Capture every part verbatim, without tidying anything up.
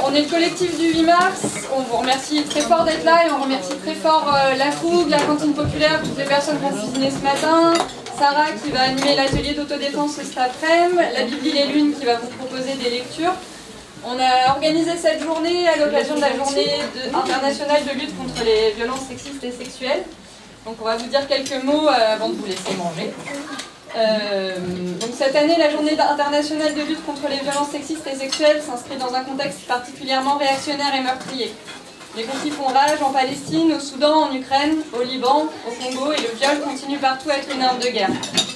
Alors on est le collectif du huit mars, on vous remercie très fort d'être là et on remercie très fort euh, la Fougue, la cantine populaire, toutes les personnes qui ont cuisiné ce matin, Sarah qui va animer l'atelier d'autodéfense cet après-midi, la Bibli Les Lunes qui va vous proposer des lectures. On a organisé cette journée à l'occasion de la journée de, internationale de lutte contre les violences sexistes et sexuelles. Donc on va vous dire quelques mots euh, avant de vous laisser manger. Euh, donc cette année, la journée internationale de lutte contre les violences sexistes et sexuelles s'inscrit dans un contexte particulièrement réactionnaire et meurtrier. Les conflits font rage en Palestine, au Soudan, en Ukraine, au Liban, au Congo, et le viol continue partout à être une arme de guerre.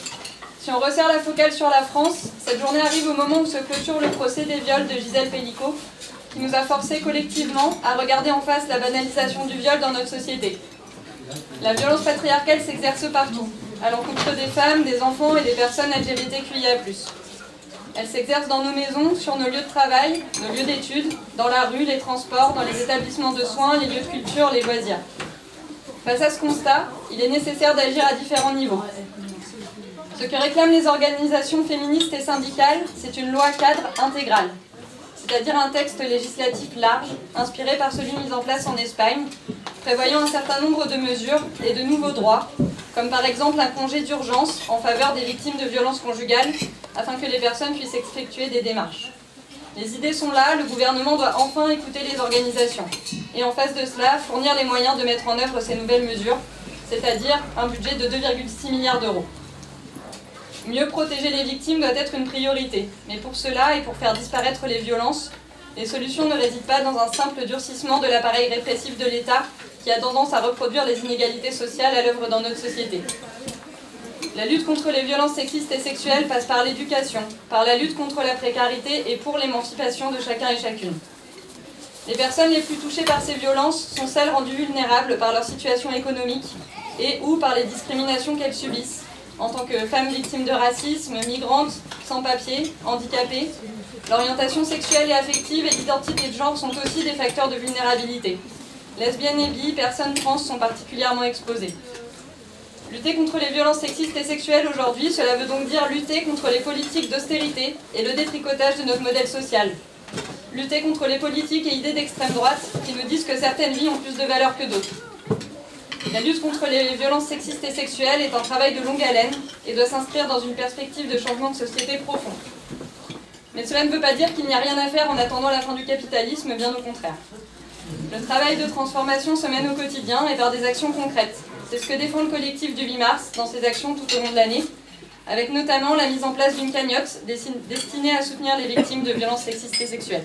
Si on resserre la focale sur la France, cette journée arrive au moment où se clôture le procès des viols de Gisèle Pelicot, qui nous a forcés collectivement à regarder en face la banalisation du viol dans notre société. La violence patriarcale s'exerce partout, à l'encontre des femmes, des enfants et des personnes L G B T Q I A plus. Elle s'exerce dans nos maisons, sur nos lieux de travail, nos lieux d'études, dans la rue, les transports, dans les établissements de soins, les lieux de culture, les loisirs. Face à ce constat, il est nécessaire d'agir à différents niveaux. Ce que réclament les organisations féministes et syndicales, c'est une loi cadre intégrale, c'est-à-dire un texte législatif large, inspiré par celui mis en place en Espagne, prévoyant un certain nombre de mesures et de nouveaux droits, comme par exemple un congé d'urgence en faveur des victimes de violences conjugales, afin que les personnes puissent effectuer des démarches. Les idées sont là, le gouvernement doit enfin écouter les organisations, et en face de cela, fournir les moyens de mettre en œuvre ces nouvelles mesures, c'est-à-dire un budget de deux virgule six milliards d'euros. Mieux protéger les victimes doit être une priorité, mais pour cela et pour faire disparaître les violences, les solutions ne résident pas dans un simple durcissement de l'appareil répressif de l'État qui a tendance à reproduire les inégalités sociales à l'œuvre dans notre société. La lutte contre les violences sexistes et sexuelles passe par l'éducation, par la lutte contre la précarité et pour l'émancipation de chacun et chacune. Les personnes les plus touchées par ces violences sont celles rendues vulnérables par leur situation économique et ou par les discriminations qu'elles subissent, en tant que femmes victimes de racisme, migrantes, sans-papiers, handicapées. L'orientation sexuelle et affective et l'identité de genre sont aussi des facteurs de vulnérabilité. Lesbiennes et bi, personnes trans sont particulièrement exposées. Lutter contre les violences sexistes et sexuelles aujourd'hui, cela veut donc dire lutter contre les politiques d'austérité et le détricotage de notre modèle social. Lutter contre les politiques et idées d'extrême droite qui nous disent que certaines vies ont plus de valeur que d'autres. La lutte contre les violences sexistes et sexuelles est un travail de longue haleine et doit s'inscrire dans une perspective de changement de société profond. Mais cela ne veut pas dire qu'il n'y a rien à faire en attendant la fin du capitalisme, bien au contraire. Le travail de transformation se mène au quotidien et par des actions concrètes. C'est ce que défend le collectif du huit mars dans ses actions tout au long de l'année, avec notamment la mise en place d'une cagnotte destinée à soutenir les victimes de violences sexistes et sexuelles.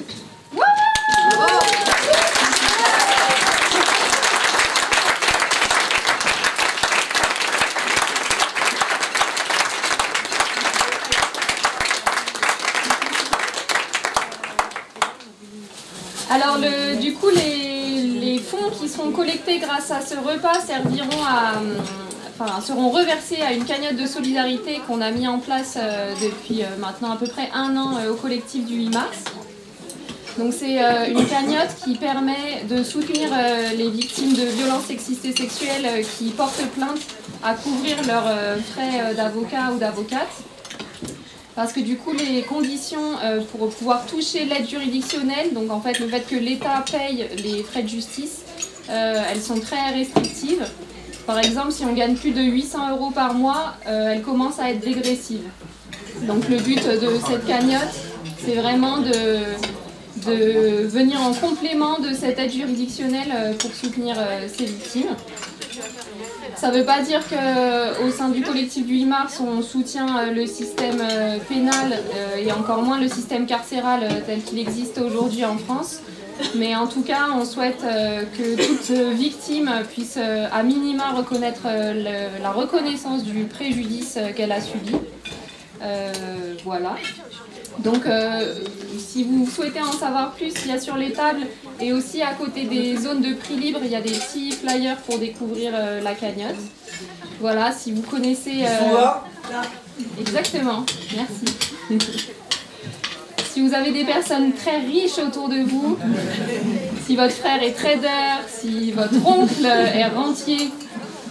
Alors le, du coup les, les fonds qui seront collectés grâce à ce repas serviront à, enfin, seront reversés à une cagnotte de solidarité qu'on a mis en place euh, depuis euh, maintenant à peu près un an euh, au collectif du huit mars. Donc c'est euh, une cagnotte qui permet de soutenir euh, les victimes de violences sexistes et sexuelles euh, qui portent plainte à couvrir leurs euh, frais euh, d'avocat ou d'avocate. Parce que du coup, les conditions euh, pour pouvoir toucher l'aide juridictionnelle, donc en fait le fait que l'État paye les frais de justice, euh, elles sont très restrictives. Par exemple, si on gagne plus de huit cents euros par mois, euh, elles commencent à être dégressives. Donc le but de cette cagnotte, c'est vraiment de, de venir en complément de cette aide juridictionnelle pour soutenir euh, ces victimes. Ça ne veut pas dire qu'au sein du collectif du huit mars, on soutient le système pénal et encore moins le système carcéral tel qu'il existe aujourd'hui en France. Mais en tout cas, on souhaite que toute victime puisse à minima reconnaître la reconnaissance du préjudice qu'elle a subi. Euh, voilà. Donc, euh, si vous souhaitez en savoir plus, il y a sur les tables et aussi à côté des zones de prix libre, il y a des petits flyers pour découvrir euh, la cagnotte. Voilà, si vous connaissez... Euh... Exactement, merci. Si vous avez des personnes très riches autour de vous, si votre frère est trader, si votre oncle est rentier,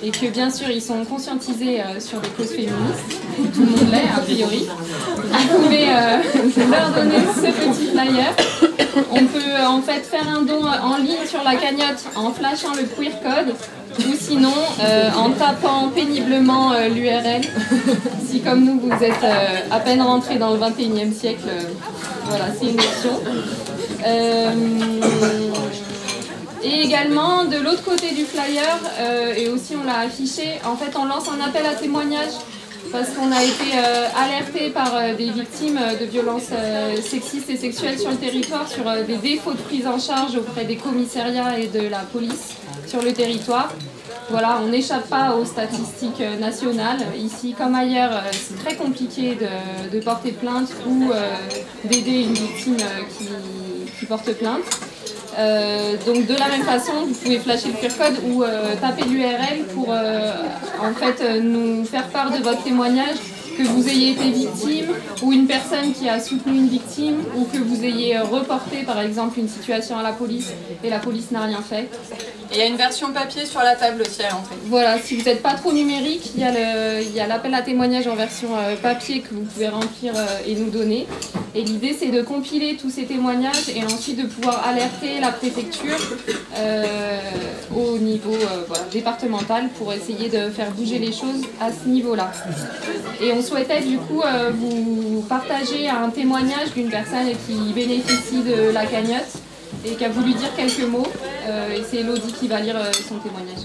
et que bien sûr ils sont conscientisés euh, sur des causes féministes, tout le monde l'est a priori. Vous pouvez euh, leur donner ce petit flyer. On peut en fait faire un don en ligne sur la cagnotte en flashant le queer code ou sinon euh, en tapant péniblement euh, l'U R L. Si comme nous vous êtes euh, à peine rentrés dans le vingt et unième siècle, euh, voilà, c'est une option. Euh, et également de l'autre côté du flyer, euh, et aussi on l'a affiché, en fait on lance un appel à témoignage parce qu'on a été euh, alerté par euh, des victimes de violences euh, sexistes et sexuelles sur le territoire sur euh, des défauts de prise en charge auprès des commissariats et de la police sur le territoire. Voilà, on n'échappe pas aux statistiques nationales. Ici comme ailleurs, c'est très compliqué de, de porter plainte ou euh, d'aider une victime qui, qui porte plainte. Euh, donc de la même façon, vous pouvez flasher le Q R code ou euh, taper l'U R L pour euh, en fait euh, nous faire part de votre témoignage, que vous ayez été victime ou une personne qui a soutenu une victime ou que vous ayez reporté par exemple une situation à la police et la police n'a rien fait. Et il y a une version papier sur la table aussi à l'entrée. Voilà, si vous n'êtes pas trop numérique, il y a l'appel à témoignage en version euh, papier que vous pouvez remplir euh, et nous donner. Et l'idée c'est de compiler tous ces témoignages et ensuite de pouvoir alerter la préfecture euh, au niveau euh, voilà, départemental pour essayer de faire bouger les choses à ce niveau-là. Et on souhaitait du coup euh, vous partager un témoignage d'une personne qui bénéficie de la cagnotte et qui a voulu dire quelques mots. Euh, et c'est Elodie qui va lire euh, son témoignage.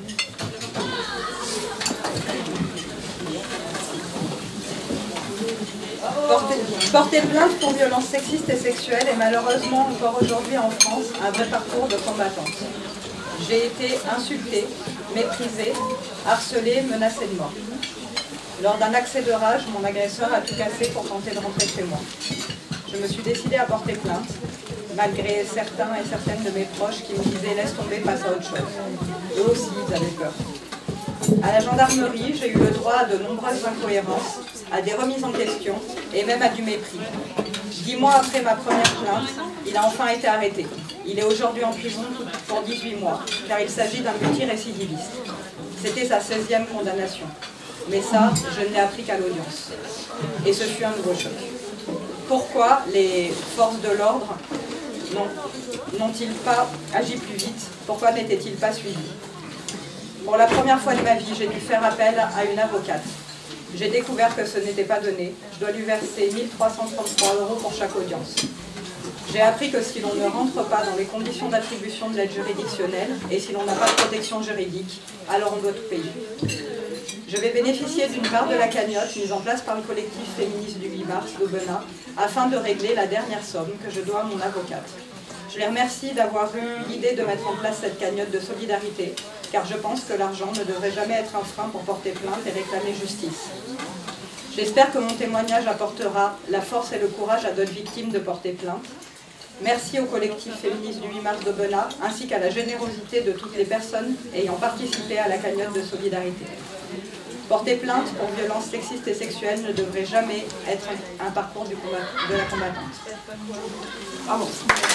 Porter, porter plainte pour violences sexistes et sexuelles est malheureusement encore aujourd'hui en France un vrai parcours de combattante. J'ai été insultée, méprisée, harcelée, menacée de mort. Lors d'un accès de rage, mon agresseur a tout cassé pour tenter de rentrer chez moi. Je me suis décidée à porter plainte, malgré certains et certaines de mes proches qui me disaient « laisse tomber, passe à autre chose ». Eux aussi, ils avaient peur. À la gendarmerie, j'ai eu le droit à de nombreuses incohérences, à des remises en question et même à du mépris. Dix mois après ma première plainte, il a enfin été arrêté. Il est aujourd'hui en prison pour dix-huit mois, car il s'agit d'un multirécidiviste. C'était sa seizième condamnation. Mais ça, je ne l'ai appris qu'à l'audience. Et ce fut un nouveau choc. Pourquoi les forces de l'ordre n'ont-ils pas agi plus vite? Pourquoi n'étaient-ils pas suivis? Pour la première fois de ma vie, j'ai dû faire appel à une avocate. J'ai découvert que ce n'était pas donné. Je dois lui verser mille trois cent trente-trois euros pour chaque audience. J'ai appris que si l'on ne rentre pas dans les conditions d'attribution de l'aide juridictionnelle et si l'on n'a pas de protection juridique, alors on doit tout payer. Je vais bénéficier d'une part de la cagnotte mise en place par le collectif féministe du huit mars d'Aubenas afin de régler la dernière somme que je dois à mon avocate. Je les remercie d'avoir eu l'idée de mettre en place cette cagnotte de solidarité, car je pense que l'argent ne devrait jamais être un frein pour porter plainte et réclamer justice. J'espère que mon témoignage apportera la force et le courage à d'autres victimes de porter plainte. Merci au collectif féministe du huit mars d'Aubenas, ainsi qu'à la générosité de toutes les personnes ayant participé à la cagnotte de solidarité. Porter plainte pour violences sexistes et sexuelles ne devrait jamais être un parcours du combat, de la combattante. Bravo.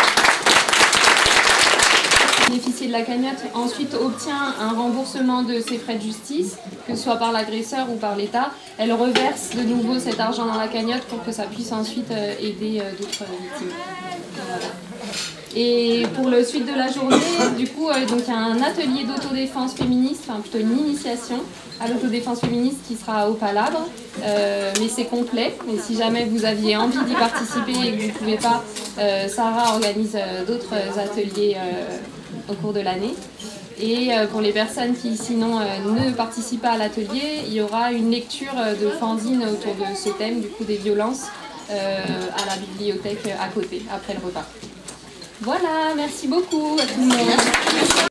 Bénéficier de la cagnotte ensuite obtient un remboursement de ses frais de justice, que ce soit par l'agresseur ou par l'État. Elle reverse de nouveau cet argent dans la cagnotte pour que ça puisse ensuite aider d'autres victimes. Voilà. Et pour le suite de la journée, du coup, euh, donc il y a un atelier d'autodéfense féministe, enfin plutôt une initiation à l'autodéfense féministe qui sera au Palabre, euh, mais c'est complet. Et si jamais vous aviez envie d'y participer et que vous ne pouvez pas, euh, Sarah organise euh, d'autres ateliers euh, au cours de l'année. Et euh, pour les personnes qui sinon euh, ne participent pas à l'atelier, il y aura une lecture de fanzine autour de ce thème, du coup des violences, euh, à la bibliothèque à côté, après le repas. Voilà, merci beaucoup à tout le monde.